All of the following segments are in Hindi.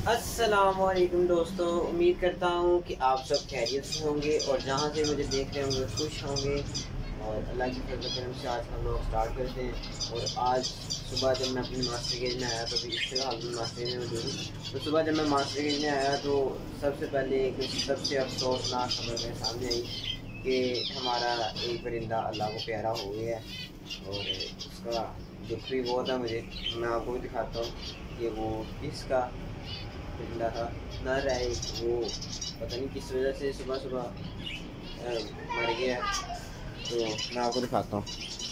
अस्सलामुअलैकुम दोस्तों, उम्मीद करता हूँ कि आप सब खैरियत से होंगे और जहाँ से मुझे देख रहे होंगे खुश होंगे। और अल्लाह की फजल करम से आज हम लोग स्टार्ट करते हैं। और आज सुबह जब मैं अपनी मास्टर गेज में आया तो अभी इससे हाल में मास्टर गेज में मौजूद हूँ। तो सुबह जब मैं मास्टर गेज में आया तो सबसे पहले एक सबसे अफसोसनाक खबर मेरे सामने आई कि हमारा एक परिंदा अल्लाह को प्यारा हो गया है। और उसका दुख भी बहुत है मुझे। मैं आपको भी दिखाता हूँ कि वो किसका परिंदा था। नर है वो, पता नहीं किस वजह से सुबह सुबह मर गया। तो मैं आपको दिखाता हूँ,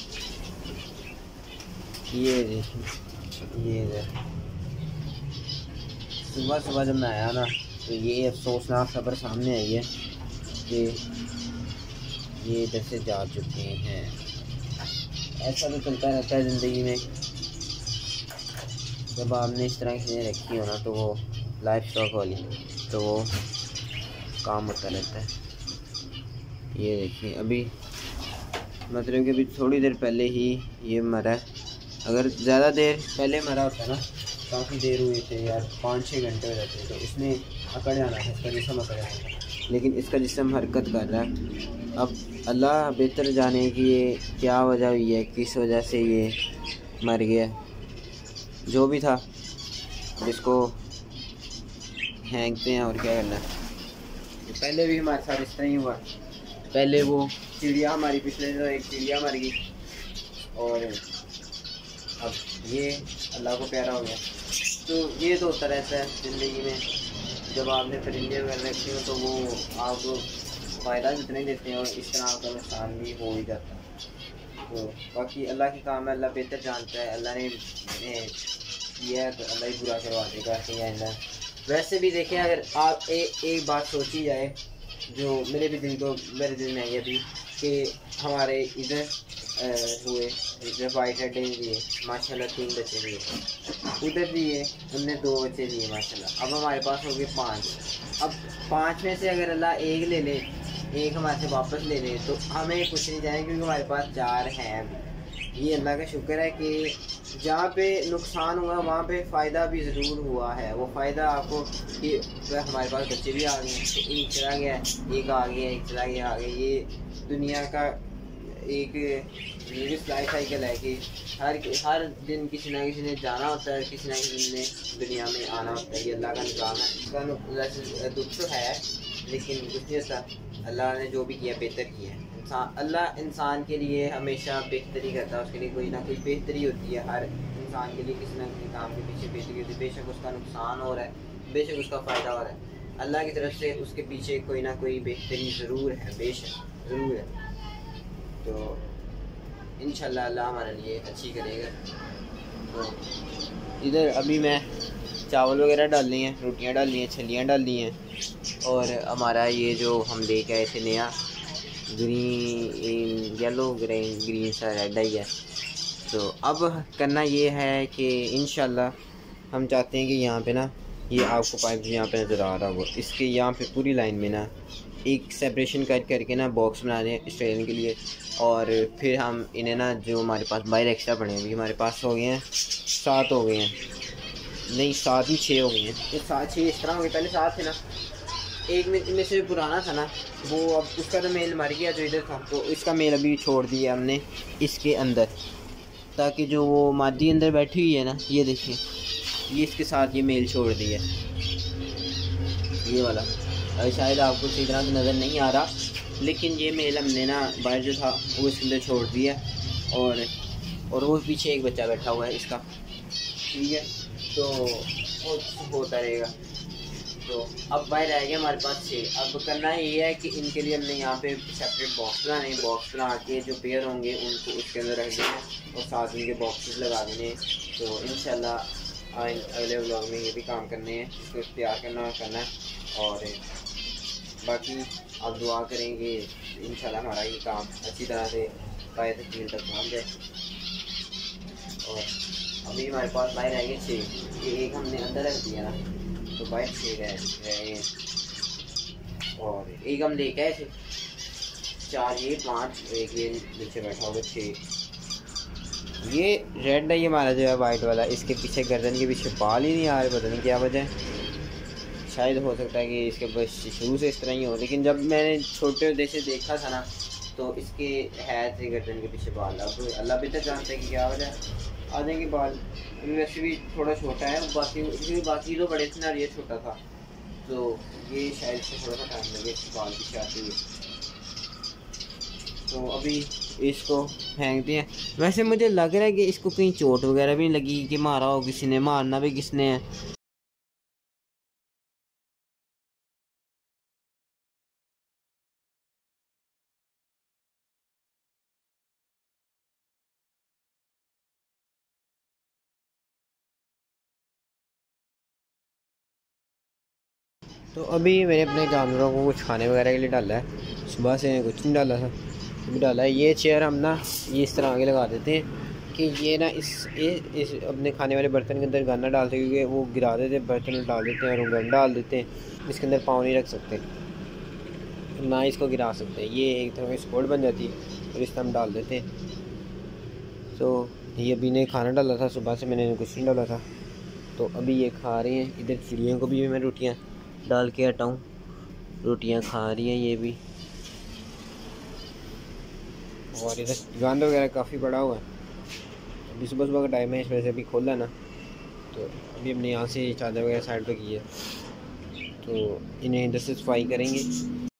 ये सुबह सुबह जब मैं आया ना तो ये अफसोसनाक खबर सामने आई है कि ये इधर से जा चुके हैं। ऐसा तो चलता रहता है ज़िंदगी में, जब आपने इस तरह की चीज़ें रखी हो ना तो वो लाइफ स्टॉक वाली तो वो काम होता रहता है। ये देखिए अभी मतलब कि अभी थोड़ी देर पहले ही ये मरा है। अगर ज़्यादा देर पहले मरा होता ना, काफ़ी देर हुई थे यार, 5-6 घंटे हो जाते तो इसने अकड़ जाना था, इसका जिस्म अकड़ जाना था। लेकिन इसका जिस्म हरकत कर रहा है। अब अल्लाह बेहतर जाने कि ये क्या वजह हुई है, किस वजह से ये मर गया। जो भी था जिसको फेंकते हैं और क्या करना है। पहले भी हमारे साथ इस तरह ही हुआ। पहले वो चिड़िया हमारी, पिछले दिनों एक चिड़िया मर गई और अब ये अल्लाह को प्यारा हो गया। तो ये तो होता रहता है ज़िंदगी में। जब आपने परिंदे वगैरह रखे हो तो वो आपको फ़ायदा जितने देते हैं और इस तरह आपका नुकसान भी हो ही जाता है। तो बाकी अल्लाह की काम है, अल्लाह बेहतर जानता है। अल्लाह ने किया है तो अल्लाह ही बुरा करवा देगा कहीं आइंदा। वैसे भी देखें, अगर आप एक बात सोची जाए जो मेरे दिल में आई अभी कि हमारे इधर हुए, इधर वाइट हेड दिए माशाल्लाह 3 बच्चे दिए, उधर दिए उनने 2 बच्चे दिए माशाल्लाह। अब हमारे पास हो गए 5। अब 5 में से अगर अल्लाह एक ले ले, एक हमारे से वापस ले ले तो हमें कुछ नहीं जाए, क्योंकि हमारे पास 4 हैं अभी। ये अल्लाह का शुक्र है कि जहाँ पे नुकसान हुआ वहाँ पे फ़ायदा भी ज़रूर हुआ है। वो फ़ायदा आपको कि हमारे पास बच्चे भी आ गए हैं, एक चला गया, एक आ गया, एक चला गया, आ गया। ये दुनिया का एक लाइफ साइकिल है कि हर दिन किसी ना किसी ने जाना होता है, किसी ना किसी ने दुनिया में आना होता है। ये अल्लाह का निज़ाम है। इसका दुख तो है लेकिन कुछ नहीं होता। अल्लाह ने जो भी किया बेहतर किया है। अल्लाह इंसान के लिए हमेशा बेहतरी करता है, उसके लिए कोई ना कोई बेहतरी होती है। हर इंसान के लिए किसी ना किसी काम के पीछे बेहतरी होती है। बेशक उसका नुकसान हो रहा है, बेशक उसका फ़ायदा हो रहा है, अल्लाह की तरफ से उसके पीछे कोई ना कोई बेहतरी ज़रूर है, बेशक ज़रूर है। तो इंशाल्लाह अल्लाह हमारे लिए अच्छी करेगा। तो इधर अभी मैं चावल वगैरह डाल लिए हैं, रोटियां डाल ली हैं, छलियाँ डाल ली हैं। और हमारा ये जो हम लेके आए थे नया ग्रीन येलो ग्रीन सा रेड आई है। तो अब करना ये है कि इंशाल्लाह हम चाहते हैं कि यहाँ पे ना ये आपको पाइप यहाँ पे नज़र आ रहा होगा, इसके यहाँ पे पूरी लाइन में ना एक सेपरेशन करके ना बॉक्स बना दें स्टेन के लिए। और फिर हम इन्हें ना जो हमारे पास बाहर एक्स्ट्रा पड़े हैं, अभी हमारे पास हो गए हैं 7 हो गए हैं, नहीं 7 ही 6 हो गए हैं। ये 7-6 इस तरह हो गए, पहले 7 थे ना। एक में इनमें से पुराना था ना वो, अब उसका तो मेल मर गया जो इधर था, तो इसका मेल अभी छोड़ दिया हमने इसके अंदर, ताकि जो वो मादी अंदर बैठी हुई है ना, ये देखिए ये इसके साथ ये मेल छोड़ दिया ये वाला। शायद आपको सही तरह से नज़र नहीं आ रहा, लेकिन ये मेल हमने ना बाहर जो था वो इसके अंदर छोड़ दिया। और वो पीछे एक बच्चा बैठा हुआ है इसका, ठीक है। तो होता रहेगा। तो अब बाहर रह गया हमारे पास 6। अब करना ये है कि इनके लिए हमने यहाँ पे सेपरेट बॉक्स बनाने, बॉक्स बना के जो पेयर होंगे उनको उसके अंदर रख देना और साथ इनके बॉक्सेस लगा देने। तो इंशाल्लाह अगले व्लॉग में ये भी काम करने हैं, इसको तैयार करना है। और बाकी आप दुआ करेंगे इंशाल्लाह हमारा ये काम अच्छी तरह से पाए तकमील तक पहुँच जाए। और अभी हमारे पास बाहर रह गए 6, ये एक हमने अंदर रख दिया ना, तो बाहर 6 रहे और एक हम लेके आए थे 4, ये 5, एक ये नीचे बैठा होगा 6। ये रेड है, ये हमारा जो है वाइट वाला, इसके पीछे गर्दन के पीछे बाल ही नहीं आ रहे, पता नहीं क्या वजह है। शायद हो सकता है कि इसके बस शुरू से इस तरह ही हो, लेकिन जब मैंने छोटे होते से देखा था ना तो इसके है थे गर्दन के पीछे बाल। अब अल्लाह बेहतर जानता है कि क्या वजह है। आधे के बाल अभी वैसे भी थोड़ा छोटा है, बाकी तो बड़े थे ना, ये छोटा था, तो ये शायद इसको थोड़ा सा टाइम लगे इसके बाल पीछे आते हुए। तो अभी इसको फेंकते हैं। वैसे मुझे लग रहा है कि इसको कहीं चोट वगैरह भी नहीं लगी कि मारा हो किसी ने, मारना भी किसने है। तो अभी मैंने अपने जानवरों को कुछ खाने वगैरह के लिए डाला है, सुबह से कुछ नहीं डाला था, अभी डाला है। ये चेयर हम ना ये इस तरह आगे लगा देते हैं कि ये ना इस अपने खाने वाले बर्तन के अंदर गाना डालते हैं, क्योंकि वो गिरा देते हैं, बर्तन डाल देते हैं और गन डाल देते हैं, इसके अंदर पाँव नहीं रख सकते, ना इसको गिरा सकते हैं। ये एक तरह की स्पोर्ट बन जाती है और इस तरह हम डाल देते हैं। तो ये अभी ने खाना डाला था, सुबह से मैंने कुछ नहीं डाला था, तो अभी ये खा रहे हैं। इधर चिड़ियों को भी मैं रोटियाँ डाल के हटाऊँ, रोटियाँ खा रही हैं ये भी। और इधर गंद वगैरह काफ़ी बड़ा हुआ है, अभी सुबह सुबह का टाइम है, इस वजह से अभी खोला ना, तो अभी हमने यहाँ से चादर वगैरह साइड पे की है, तो इन्हें इधर से सफाई करेंगे।